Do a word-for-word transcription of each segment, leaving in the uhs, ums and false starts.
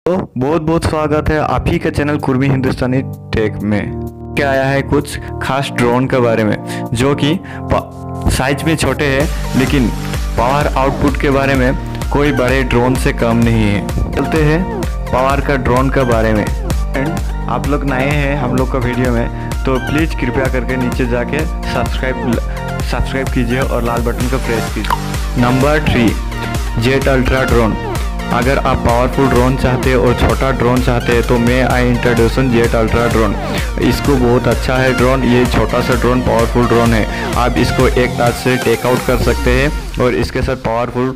तो बहुत बहुत स्वागत है आप ही का चैनल कुर्मी हिंदुस्तानी टेक में। क्या आया है कुछ खास ड्रोन के बारे में जो कि साइज में छोटे हैं लेकिन पावर आउटपुट के बारे में कोई बड़े ड्रोन से कम नहीं है। चलते हैं पावर का ड्रोन के बारे में। आप लोग नए हैं हम लोग का वीडियो में तो प्लीज़ कृपया करके नीचे जाके सब्सक्राइब सब्सक्राइब कीजिए और लाल बटन को प्रेस कीजिए। Number three, jet ultra drone. अगर आप पावरफुल ड्रोन चाहते हैं और छोटा ड्रोन चाहते हैं तो मैं I introduction jet ultra drone. इसको बहुत अच्छा है ड्रोन। ये छोटा सा ड्रोन पावरफुल ड्रोन है। आप इसको एक टच से टेक आउट कर सकते हैं और इसके साथ पावरफुल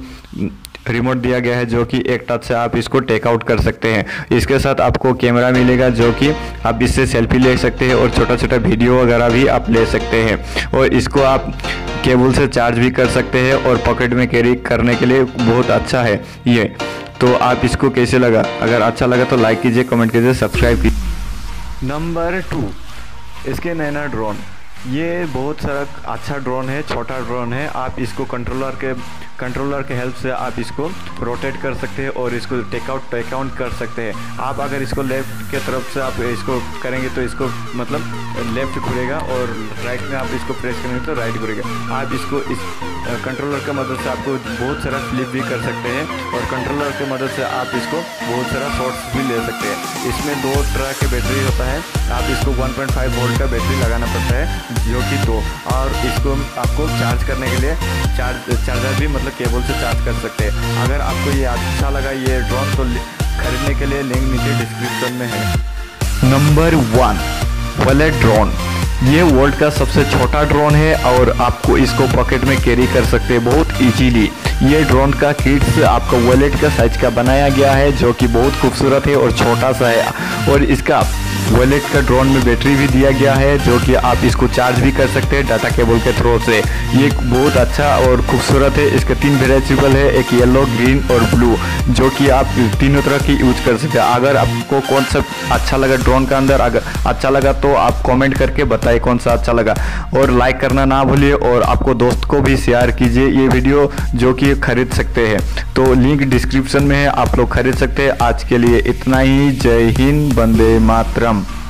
रिमोट दिया गया है जो कि एक टच से आप इसको टेक आउट कर सकते हैं। इसके साथ आपको कैमरा मिलेगा जो कि आप इससे सेल्फी ले सकते हैं और छोटा छोटा वीडियो वगैरह भी आप ले सकते हैं। और इसको आप केबल से चार्ज भी कर सकते हैं और पॉकेट में कैरी करने के लिए बहुत अच्छा है ये। तो आप इसको कैसे लगा? अगर अच्छा लगा तो लाइक कीजिए, कमेंट कीजिए, सब्सक्राइब कीजिए। नंबर टू, इसके नैना ड्रोन। ये बहुत सारा अच्छा ड्रोन है, छोटा ड्रोन है। आप इसको कंट्रोलर के कंट्रोलर के हेल्प से आप इसको रोटेट कर सकते हैं और इसको टेक आउट टेक आउट कर सकते हैं। आप अगर इसको लेफ्ट के तरफ से आप इसको करेंगे तो इसको मतलब लेफ्ट घूरेगा और राइट में आप इसको प्रेस करेंगे तो राइट घूरेगा। आप इसको इस कंट्रोलर की मदद से आपको बहुत सारा फ्लिप भी कर सकते हैं और कंट्रोलर की मदद से आप इसको बहुत सारा शॉट्स भी ले सकते हैं। इसमें दो तरह के बैटरी होता है। आप इसको वन पॉइंट फाइव वोल्ट का बैटरी लगाना पड़ता है जो कि दो, और इसको आपको चार्ज करने के लिए चार्ज चार्जर भी मतलब केबल से चार्ज कर सकते हैं। अगर आपको ये अच्छा लगा ये ड्रोन तो खरीदने के लिए लिंक नीचे डिस्क्रिप्शन में है। Number one, wallet drone. ये वर्ल्ड का सबसे छोटा ड्रोन है और आपको इसको पॉकेट में कैरी कर सकते हैं बहुत इजीली। ये ड्रोन का किट्स आपका वॉलेट का साइज का बनाया गया है जो कि बहुत खूबसूरत है और छोटा सा है। और इसका वॉलेट का ड्रोन में बैटरी भी दिया गया है जो कि आप इसको चार्ज भी कर सकते हैं डाटा केबल के थ्रू से। ये बहुत अच्छा और खूबसूरत है। इसके तीन वेरिएबल है, एक येलो, ग्रीन और ब्लू, जो कि आप तीनों तरह की यूज कर सकते हैं। अगर आपको कौन सा अच्छा लगा ड्रोन का अंदर, अगर अच्छा लगा तो आप कमेंट करके बताइए कौन सा अच्छा लगा और लाइक करना ना भूलिए और आपको दोस्त को भी शेयर कीजिए ये वीडियो जो कि खरीद सकते हैं। तो लिंक डिस्क्रिप्शन में है, आप लोग खरीद सकते हैं। आज के लिए इतना ही। जय हिंद, वंदे मातरम।